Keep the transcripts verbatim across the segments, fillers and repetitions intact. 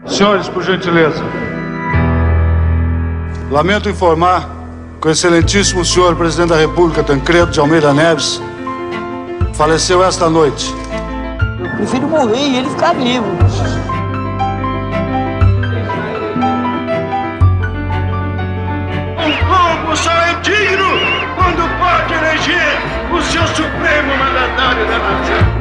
Senhores, por gentileza. Lamento informar que o excelentíssimo senhor presidente da República, Tancredo de Almeida Neves, faleceu esta noite. Eu prefiro morrer e ele ficar vivo. Um povo só é digno quando pode eleger o seu supremo mandatário da nação.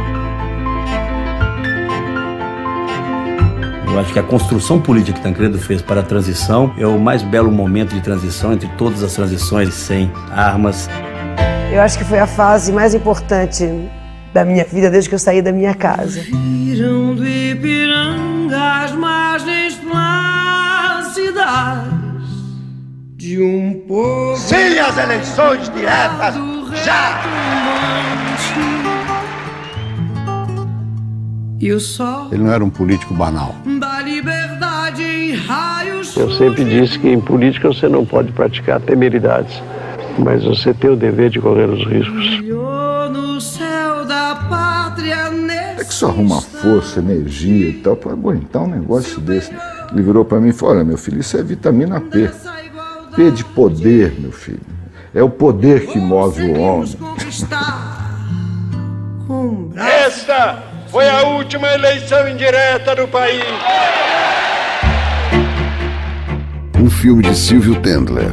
Eu acho que a construção política que Tancredo fez para a transição é o mais belo momento de transição entre todas as transições sem armas. Eu acho que foi a fase mais importante da minha vida desde que eu saí da minha casa. Viram do Ipiranga as margens plácidas de um povo. Sem as eleições diretas, já! E o sol. Ele não era um político banal. Da liberdade em raios. Eu sempre disse que em política você não pode praticar temeridades, mas você tem o dever de correr os riscos. No céu da pátria nesse É que só arruma força, energia e tal para aguentar um negócio desse. Ele virou para mim e falou: olha, meu filho, isso é vitamina P. P de poder, meu filho. É o poder que move o homem. Esta foi a última eleição indireta do país. Um filme de Silvio Tendler.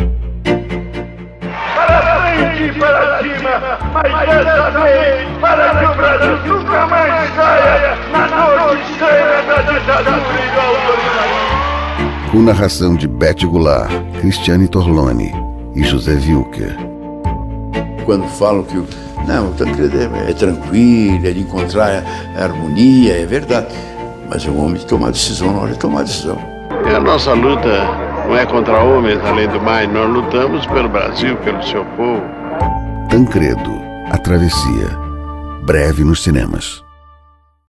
Para frente e para cima, mas dessa vez para que o Brasil nunca mais saia na noite cheia da ditadura e do autoritarismo. Com narração de Bete Goulart, Cristiane Torlone e José Wilker. Quando falam que o Não, o Tancredo é, é tranquilo, é de encontrar a harmonia, é verdade. Mas é um homem de tomar decisão na hora de tomar decisão. E a nossa luta não é contra homens, além do mais, nós lutamos pelo Brasil, pelo seu povo. Tancredo, A Travessia. Breve nos cinemas.